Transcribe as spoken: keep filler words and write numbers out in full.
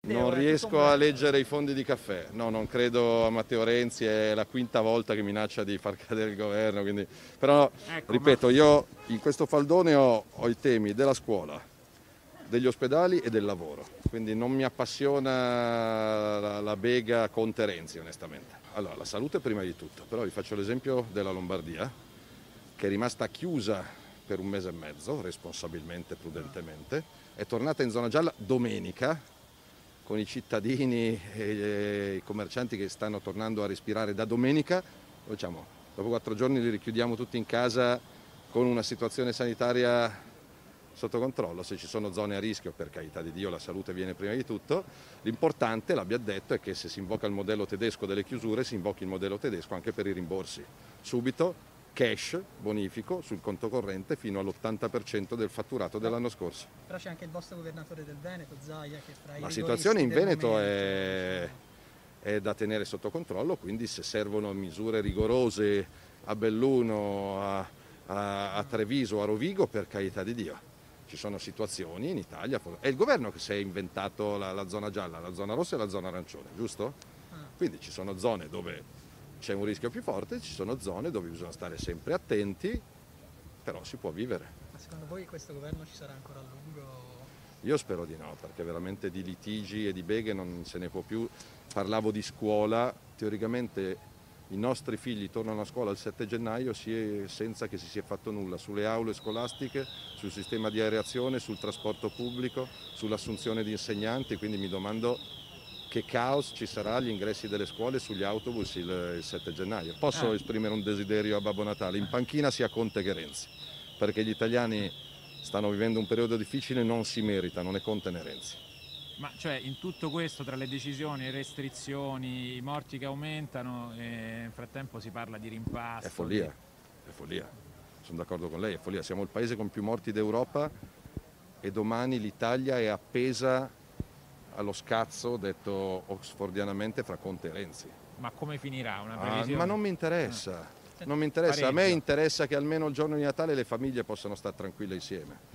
Matteo, Non eh, riesco a leggere i fondi di caffè, no, non credo a Matteo Renzi, è la quinta volta che minaccia di far cadere il governo, quindi... però ecco, ripeto, ma... io in questo faldone ho, ho i temi della scuola, degli ospedali e del lavoro, quindi non mi appassiona la, la bega Conte Renzi onestamente. Allora, la salute prima di tutto, però vi faccio l'esempio della Lombardia, che è rimasta chiusa per un mese e mezzo, responsabilmente, prudentemente, è tornata in zona gialla domenica, con i cittadini e i commercianti che stanno tornando a respirare da domenica. Diciamo, dopo quattro giorni li richiudiamo tutti in casa con una situazione sanitaria sotto controllo. Se ci sono zone a rischio, per carità di Dio, la salute viene prima di tutto. L'importante, l'abbia detto, è che se si invoca il modello tedesco delle chiusure, si invochi il modello tedesco anche per i rimborsi. Subito, cash, bonifico sul conto corrente fino all'ottanta per cento del fatturato dell'anno scorso. Però c'è anche il vostro governatore del Veneto, Zaia, che fra i La rigoristi situazione in del Veneto momento, è, è da tenere sotto controllo, quindi se servono misure rigorose a Belluno, a, a, a Treviso, a Rovigo, per carità di Dio. Ci sono situazioni in Italia, è il governo che si è inventato la, la zona gialla, la zona rossa e la zona arancione, giusto? Quindi ci sono zone dove c'è un rischio più forte, ci sono zone dove bisogna stare sempre attenti, però si può vivere. Ma secondo voi questo governo ci sarà ancora a lungo? Io spero di no, perché veramente di litigi e di beghe non se ne può più. Parlavo di scuola, teoricamente i nostri figli tornano a scuola il sette gennaio senza che si sia fatto nulla sulle aule scolastiche, sul sistema di areazione, sul trasporto pubblico, sull'assunzione di insegnanti, quindi mi domando che caos ci sarà agli ingressi delle scuole sugli autobus il, il sette gennaio. Posso Ah. esprimere un desiderio a Babbo Natale? In panchina sia Conte che Renzi, perché gli italiani stanno vivendo un periodo difficile, non si meritano né Conte né Renzi. Ma cioè in tutto questo, tra le decisioni, restrizioni, i morti che aumentano, e nel frattempo si parla di rimpasto. È follia, di... è follia. Sono d'accordo con lei, è follia. Siamo il paese con più morti d'Europa e domani l'Italia è appesa allo scazzo, detto oxfordianamente, fra Conte e Renzi. Ma come finirà? Una Ah, ma non mi interessa. Ah. Non mi interessa. A me Pareggio. interessa che almeno il giorno di Natale le famiglie possano stare tranquille insieme.